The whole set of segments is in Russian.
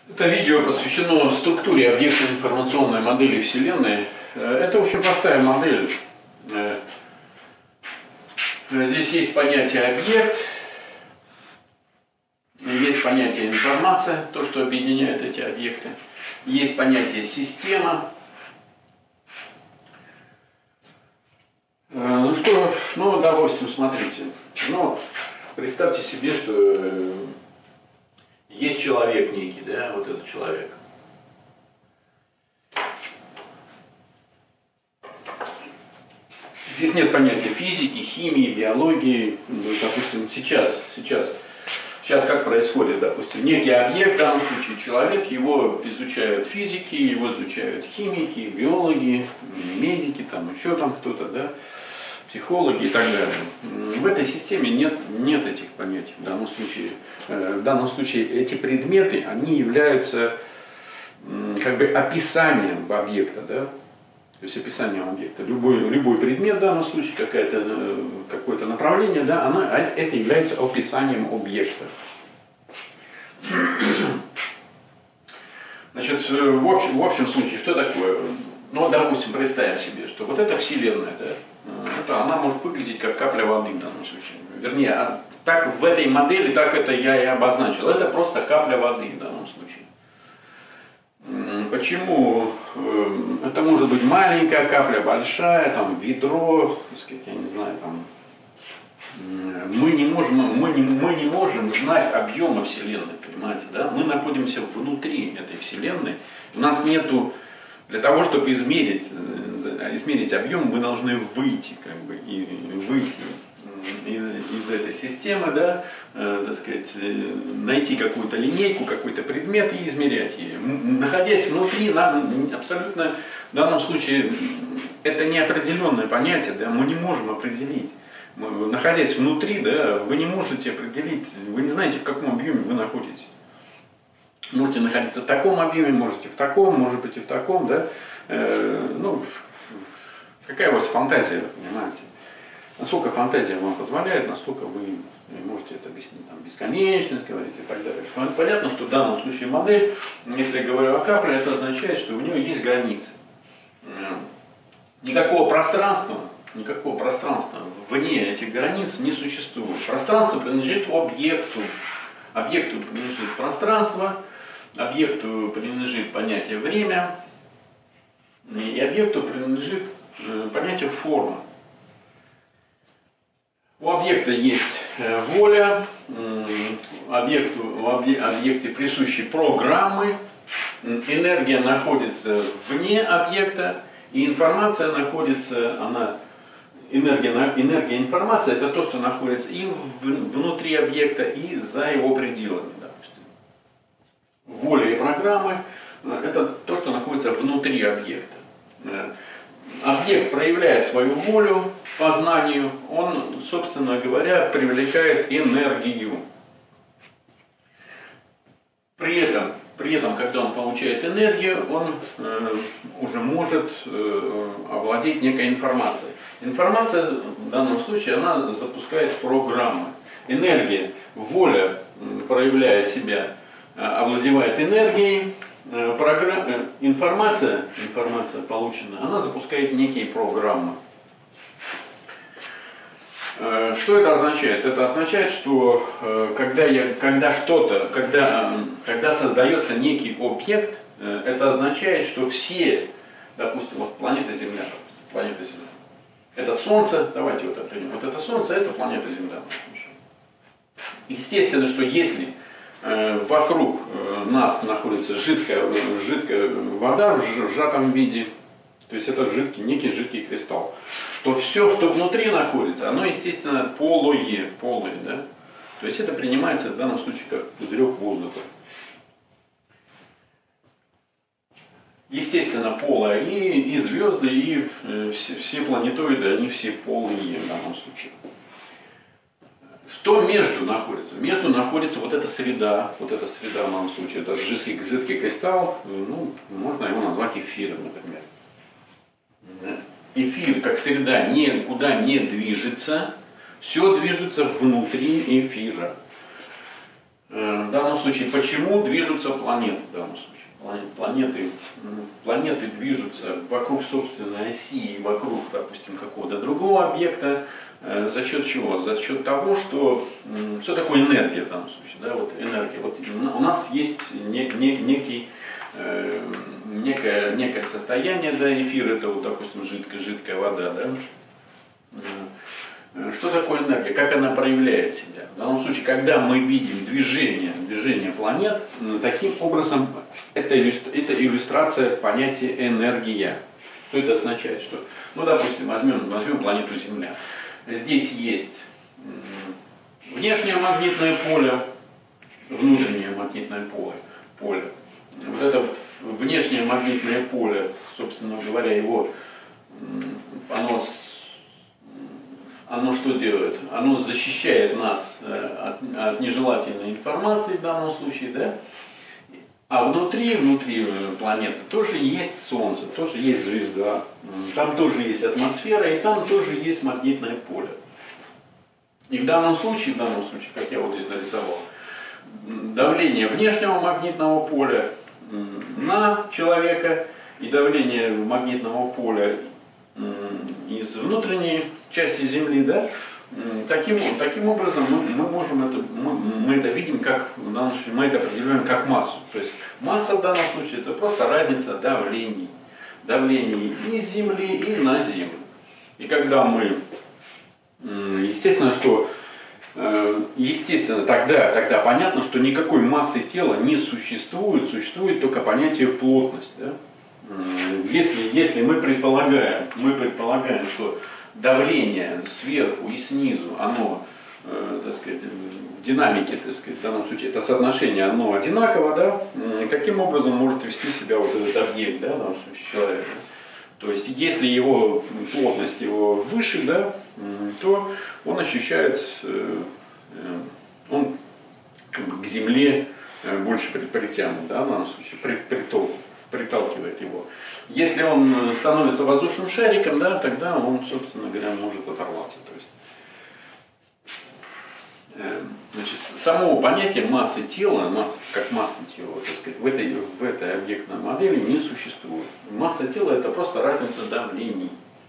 Это видео посвящено структуре объектной информационной модели Вселенной. Это очень простая модель. Здесь есть понятие объект, есть понятие информация, то, что объединяет эти объекты. Есть понятие система. Допустим, смотрите. Представьте себе, что есть человек некий, да, вот этот человек. Здесь нет понятия физики, химии, биологии. Допустим, сейчас как происходит, допустим, некий объект, в данном случае человек, его изучают физики, его изучают химики, биологи, медики, еще кто-то, да, психологи и так далее. В этой системе нет этих понятий. В данном случае эти предметы, они являются описанием объекта, да? То есть описанием объекта. Любой предмет, в данном случае какое-то направление, да, это является описанием объекта. Значит, в общем случае, что такое? Допустим, представим себе, что вот эта Вселенная, да, она может выглядеть как капля воды в данном случае. Вернее, так в этой модели, так это я и обозначил. Это просто капля воды в данном случае. Почему? Это может быть маленькая капля, большая, ведро, я не знаю, мы не можем знать объема Вселенной, понимаете, да? Мы находимся внутри этой Вселенной. У нас нету, для того, чтобы измерить объем, мы должны выйти, из этой системы, да, найти какую-то линейку, какой-то предмет и измерять ее. Находясь внутри, нам абсолютно, в данном случае, это неопределенное понятие, да, мы не можем определить. Находясь внутри, да, вы не можете определить, вы не знаете, в каком объеме вы находитесь. Можете находиться в таком объеме, можете в таком, может быть и в таком, да. Какая у вас фантазия, понимаете? Насколько фантазия вам позволяет, настолько вы можете это объяснить, бесконечность говорить и так далее. Понятно, что в данном случае модель, если я говорю о капле, это означает, что у нее есть границы. Никакого пространства вне этих границ не существует. Пространство принадлежит объекту. Объекту принадлежит пространство, объекту принадлежит понятие время, и объекту принадлежит понятие форма. У объекта есть воля, в объекте присущи программы, энергия находится вне объекта, и информация находится, энергия информация, это то, что находится и внутри объекта, и за его пределами, допустим. Воля и программы, это то, что находится внутри объекта. Объект, проявляя свою волю по знанию, он, собственно говоря, привлекает энергию. При этом, когда он получает энергию, он уже может овладеть некой информацией. Информация в данном случае, она запускает программы. Энергия, воля, проявляя себя, овладевает энергией. Информация полученная, она запускает некие программы. Что это означает? Это означает, что когда создается некий объект, это означает, что все, допустим, планета Земля, это Солнце, давайте определим, это Солнце, это планета Земля. Естественно, что если вокруг нас находится жидкая вода в сжатом виде, то есть это некий жидкий кристалл, то все, что внутри находится, оно, естественно, полое, да? То есть это принимается в данном случае как пузырек воздуха. Естественно, полое и звезды, и все планетоиды, они все полые в данном случае. Что между находится? Между находится вот эта среда в данном случае, это жидкий кристалл, можно его назвать эфиром, например. Эфир, как среда, никуда не движется, все движется внутри эфира. в данном случае, почему движутся планеты в данном случае. Планеты движутся вокруг собственной оси и вокруг, допустим, какого-то другого объекта. За счет чего? За счет того, что такое энергия в данном случае. Да? Вот энергия. Вот у нас есть некое состояние, да, эфир, это, вот, допустим, жидкая вода. Да? Что такое энергия? Как она проявляет себя? В данном случае, когда мы видим движение планет, таким образом это иллюстрация понятия энергия. Что это означает? Что, ну, допустим, возьмем планету Земля. Здесь есть внешнее магнитное поле, внутреннее магнитное поле. Вот это внешнее магнитное поле, собственно говоря, оно что делает? Оно защищает нас от нежелательной информации в данном случае, да? А внутри планеты тоже есть Солнце, тоже есть звезда, там тоже есть атмосфера, и там тоже есть магнитное поле. И в данном случае, как я вот здесь нарисовал, давление внешнего магнитного поля на человека и давление магнитного поля из внутренней части Земли, да, таким образом мы это видим, как в данном случае мы это определяем как массу. То есть масса в данном случае это просто разница давлений из Земли и на Землю. И когда мы, естественно, тогда понятно, что никакой массы тела не существует, существует только понятие плотность. Да? Если мы предполагаем, что давление сверху и снизу, оно, так сказать, в динамике, так сказать, в данном случае это соотношение, оно одинаково, да, каким образом может вести себя вот этот объект, да, в данном случае человек. То есть, если его плотность его выше, да, то он ощущает, он как бы к Земле больше притянут, да, в данном случае, приталкивает его. Если он становится воздушным шариком, да, тогда он, собственно говоря, может оторваться. То есть, значит, самого понятия массы тела, как массы тела, так сказать, в этой объектной модели не существует. Масса тела это просто разница давлений.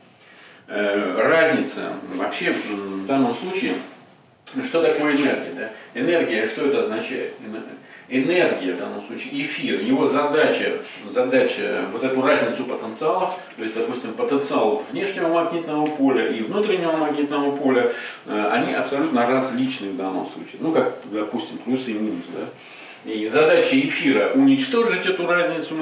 Разница вообще в данном случае, что такое энергия? Да? Энергия, что это означает? Энергия, в данном случае эфир, его задача вот эту разницу потенциалов, то есть, допустим, потенциал внешнего магнитного поля и внутреннего магнитного поля, они абсолютно различны в данном случае. Ну, как, допустим, плюс и минус. Да? И задача эфира уничтожить эту разницу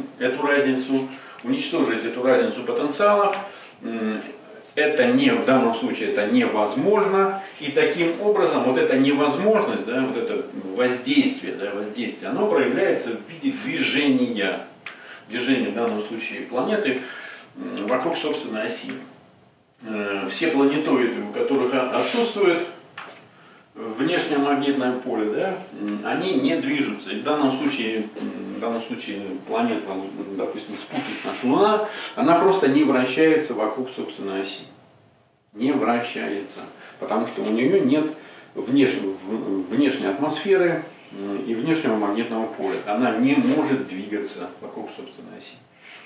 потенциалов. Это в данном случае это невозможно, и таким образом вот эта невозможность, да, вот это воздействие, оно проявляется в виде движения в данном случае планеты вокруг собственной оси. Все планетоиды, у которых отсутствует внешнее магнитное поле, да, они не движутся. И в данном случае планета, допустим, спутник наша Луна, она просто не вращается вокруг собственной оси. Не вращается. Потому что у нее нет внешней атмосферы и внешнего магнитного поля. Она не может двигаться вокруг собственной оси.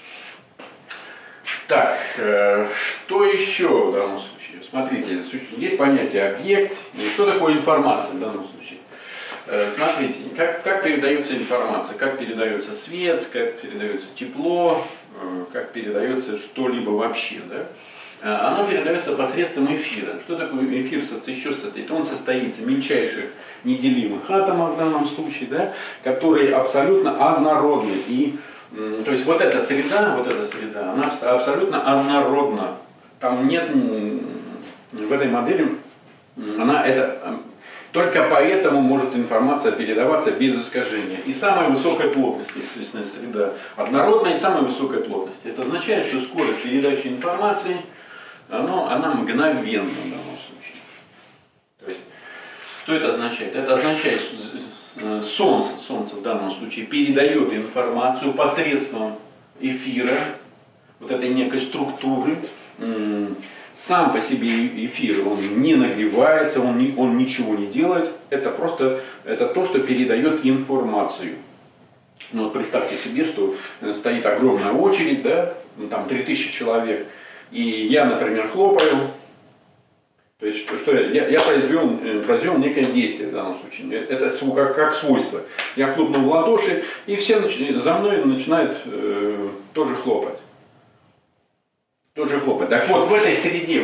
Так, что еще в данном случае? Смотрите, есть понятие объект. Что такое информация в данном случае? Смотрите, как передается информация, как передается свет, как передается тепло, как передается что-либо вообще. Да? Оно передается посредством эфира. Что такое эфир состоит? Он состоит из мельчайших неделимых атомов в данном случае, да, которые абсолютно однородны. И, то есть вот эта среда, она абсолютно однородна. Там нет в этой модели, только поэтому может информация передаваться без искажения. И самая высокая плотность, естественная среда, однородная и самая высокая плотность. Это означает, что скорость передачи информации, она мгновенна в данном случае. То есть, что это означает? Это означает, что Солнце в данном случае передает информацию посредством эфира, вот этой некой структуры, сам по себе эфир, он не нагревается, он ничего не делает, это просто то, что передает информацию. Ну, вот представьте себе, что стоит огромная очередь, да, там 3000 человек, и я, например, хлопаю. То есть, что я произвел некое действие в данном случае. Это как свойство. Я хлопнул в ладоши, и все за мной начинают тоже хлопать. Так вот, в этой среде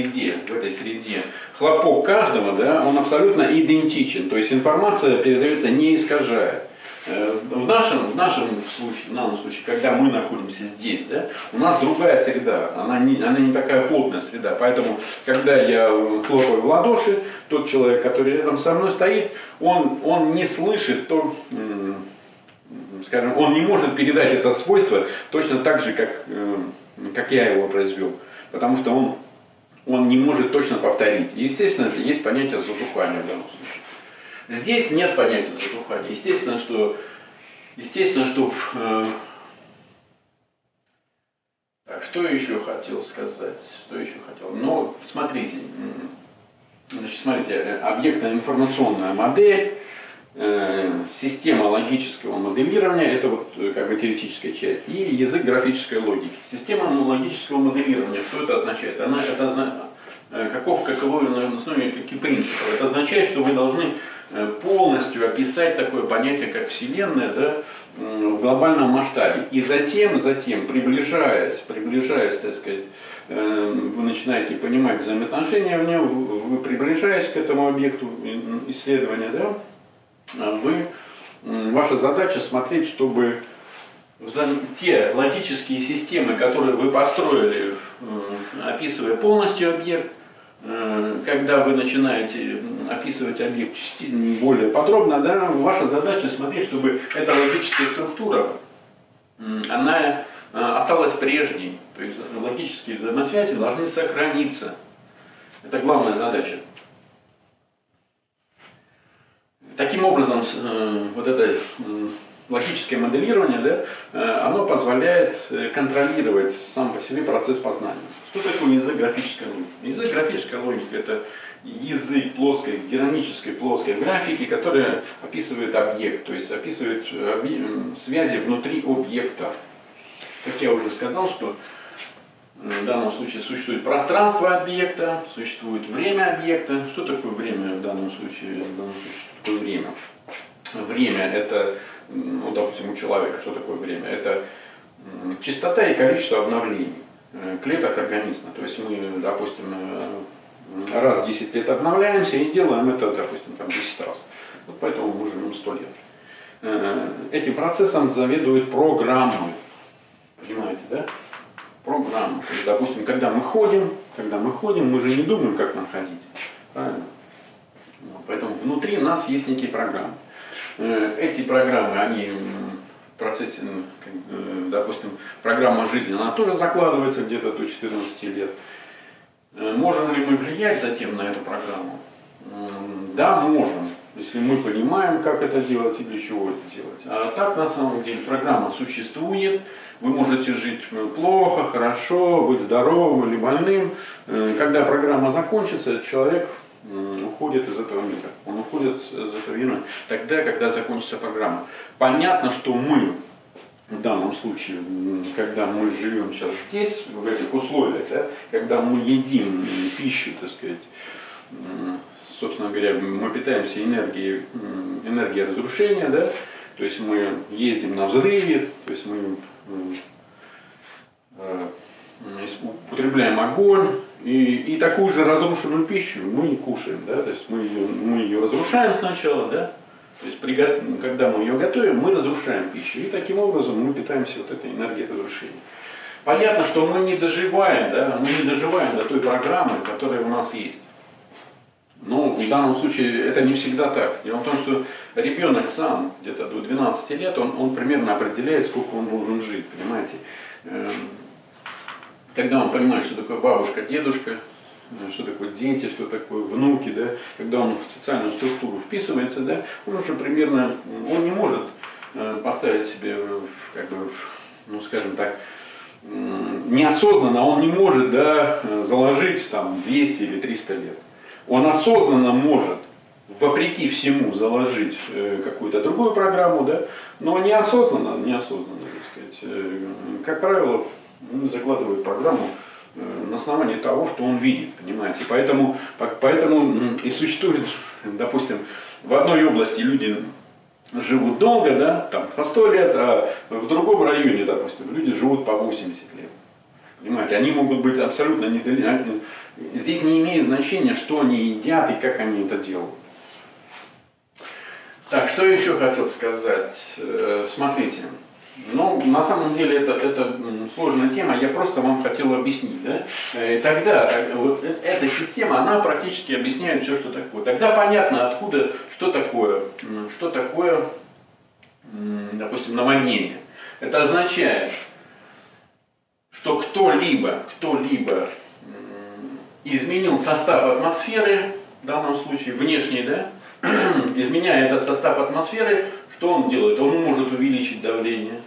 хлопок каждого, да, он абсолютно идентичен. То есть информация передается не искажая. В нашем случае, когда мы находимся здесь, да, у нас другая среда, она не такая плотная среда. Поэтому, когда я хлопаю в ладоши, тот человек, который рядом со мной стоит, он не слышит то, скажем, он не может передать это свойство точно так же, как я его произвел. Потому что он не может точно повторить. Естественно, есть понятие затухания в данном случае. Здесь нет понятия затухания. Естественно, что так, что я еще хотел сказать? Ну, смотрите, объектно-информационная модель, система логического моделирования, это вот как бы теоретическая часть, и язык графической логики. Система логического моделирования, что это означает? Каковы на основе каких принципов? Это означает, что вы должны полностью описать такое понятие, как Вселенная, да, в глобальном масштабе. И затем приближаясь, так сказать, вы начинаете понимать взаимоотношения в нем, вы приближаясь к этому объекту исследования, да, ваша задача смотреть, чтобы те логические системы, которые вы построили, описывая полностью объект, когда вы начинаете описывать объект более подробно, да, ваша задача смотреть, чтобы эта логическая структура, она осталась прежней. То есть логические взаимосвязи должны сохраниться. Это главная задача. Таким образом, вот это логическое моделирование, да, оно позволяет контролировать сам по себе процесс познания. Что такое язык графической логики? Язык графической логики – это язык плоской, динамической плоской графики, которая описывает объект, то есть описывает связи внутри объекта. Как я уже сказал, что в данном случае существует пространство объекта, существует время объекта. Что такое время в данном случае? Что такое время? Время – это, ну, допустим, у человека, что такое время? Это частота и количество обновлений клеток организма. То есть мы, допустим, раз в 10 лет обновляемся и делаем это, допустим, там 10 раз. Вот поэтому мы живем 100 лет. Этим процессом заведуют программы. Понимаете, да? Программы. То есть, допустим, когда мы ходим, мы же не думаем, как нам ходить. Правильно? Поэтому внутри нас есть некие программы. Эти программы, они в процессе, допустим, программа жизни, она тоже закладывается где-то до 14 лет. Можем ли мы влиять затем на эту программу? Да, можем, если мы понимаем, как это делать и для чего это делать. А так, на самом деле, программа существует, вы можете жить плохо, хорошо, быть здоровым или больным. Когда программа закончится, человек уходит из этого мира. Он уходит из этого мира тогда, когда закончится программа. Понятно, что мы, в данном случае, когда мы живем сейчас здесь, в этих условиях, да, когда мы едим пищу, так сказать, собственно говоря, мы питаемся энергией разрушения, да, то есть мы ездим на взрыве, то есть мы употребляем огонь, и такую же разрушенную пищу мы кушаем, да, то есть мы ее разрушаем сначала, да, то есть когда мы ее готовим, мы разрушаем пищу, и таким образом мы питаемся вот этой энергией разрушения. Понятно, что мы не доживаем, да, до той программы, которая у нас есть. Но в данном случае это не всегда так. Дело в том, что ребенок сам где-то до 12 лет, он примерно определяет, сколько он должен жить, понимаете. Когда он понимает, что такое бабушка, дедушка, что такое дети, что такое внуки, да, когда он в социальную структуру вписывается, да, он уже примерно, он не может поставить себе, как бы, ну скажем так, неосознанно он не может, да, заложить там 200 или 300 лет. Он осознанно может, вопреки всему, заложить какую-то другую программу, да, но неосознанно, так сказать, как правило, закладывает программу на основании того, что он видит, понимаете. Поэтому и существует, допустим, в одной области люди живут долго, да, там по 100 лет, а в другом районе, допустим, люди живут по 80 лет. Понимаете, они могут быть абсолютно недалеко. Здесь не имеет значения, что они едят и как они это делают. Так, что еще хотел сказать? Смотрите, ну, на самом деле это сложная тема, я просто вам хотел объяснить, да? Тогда вот эта система, она практически объясняет все, что такое. Тогда понятно, откуда, что такое, допустим, наводнение. Это означает, что кто-либо изменил состав атмосферы, в данном случае внешний, да, изменяя этот состав атмосферы, что он делает? Он может увеличить давление,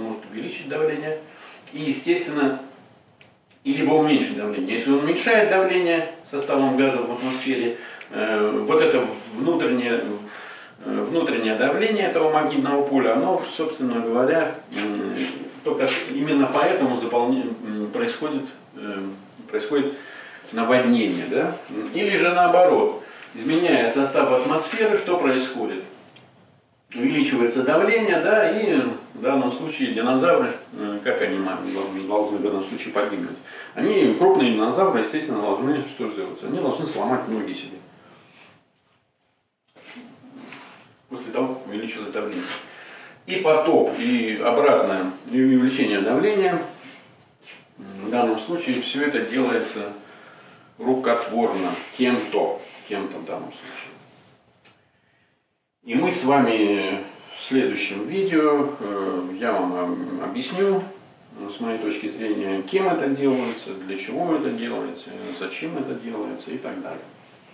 и, естественно, и либо уменьшить давление. Если он уменьшает давление составом газа в атмосфере, вот это внутреннее давление этого магнитного поля, оно, собственно говоря, только именно поэтому происходит наводнение, да? Или же наоборот, изменяя состав атмосферы, что происходит? Увеличивается давление, да, и в данном случае динозавры, как они должны в данном случае погибнуть? Они, крупные динозавры, естественно, должны что сделать? Они должны сломать ноги себе. После того, как увеличилось давление. И потоп, и обратное, и увеличение давления, в данном случае все это делается рукотворно, кем-то в данном случае. И мы с вами в следующем видео, я вам объясню, с моей точки зрения, кем это делается, для чего это делается, зачем это делается и так далее.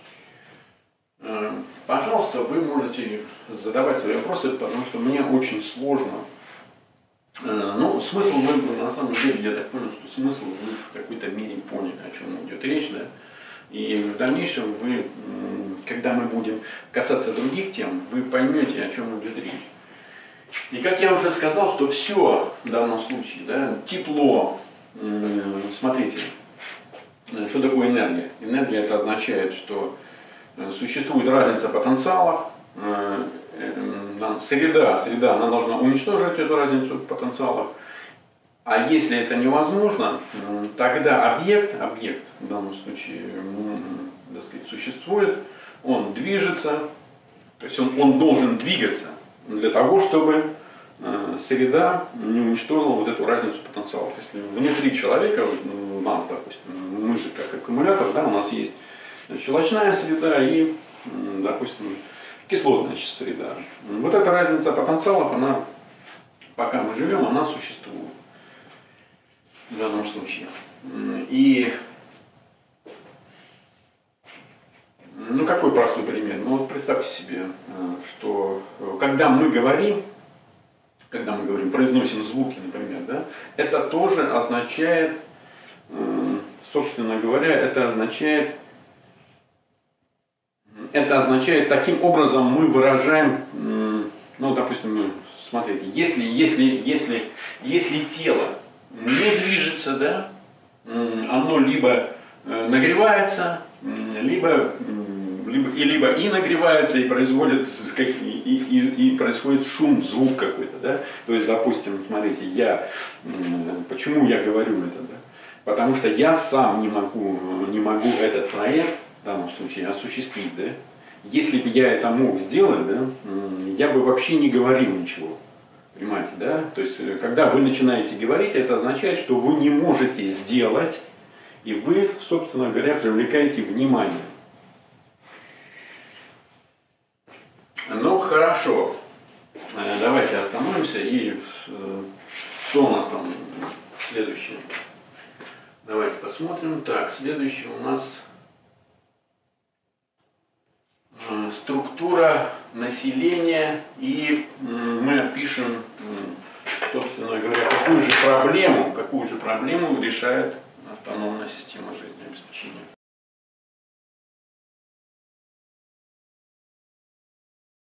Пожалуйста, вы можете задавать свои вопросы, потому что мне очень сложно. Ну, смысл вы, на самом деле, я так понял, что смысл вы в какой-то мере поняли, о чем идет речь, да? И в дальнейшем вы, когда мы будем касаться других тем, вы поймете, о чем идет речь. И как я уже сказал, что все в данном случае, да, тепло, смотрите, что такое энергия? Энергия это означает, что существует разница потенциалов, среда, она должна уничтожить эту разницу потенциалов. А если это невозможно, тогда объект в данном случае, так сказать, существует, он движется, то есть он должен двигаться для того, чтобы среда не уничтожила вот эту разницу потенциалов. Если внутри человека, у нас, допустим, мы же как аккумулятор, да, у нас есть щелочная среда и, допустим, кислотная среда. Вот эта разница потенциалов, она, пока мы живем, она существует. В данном случае. И, ну, какой простой пример? Ну, вот представьте себе, что когда мы говорим, произносим звуки, например, да, это тоже означает, собственно говоря, это означает, таким образом мы выражаем, ну, допустим, смотрите, если тело не движется, да, оно либо нагревается, либо и нагревается, и производит, и происходит шум, звук какой-то, да. То есть, допустим, смотрите, почему я говорю это, да? Потому что я сам не могу этот проект в данном случае осуществить, да. Если бы я это мог сделать, да, я бы вообще не говорил ничего. Понимаете, да? То есть, когда вы начинаете говорить, это означает, что вы не можете сделать, и вы, собственно говоря, привлекаете внимание. Ну, хорошо. Давайте остановимся. И что у нас там следующее? Давайте посмотрим. Так, следующее у нас структура населения, и мы опишем собственно говоря, какую же проблему решает автономная система жизнеобеспечения.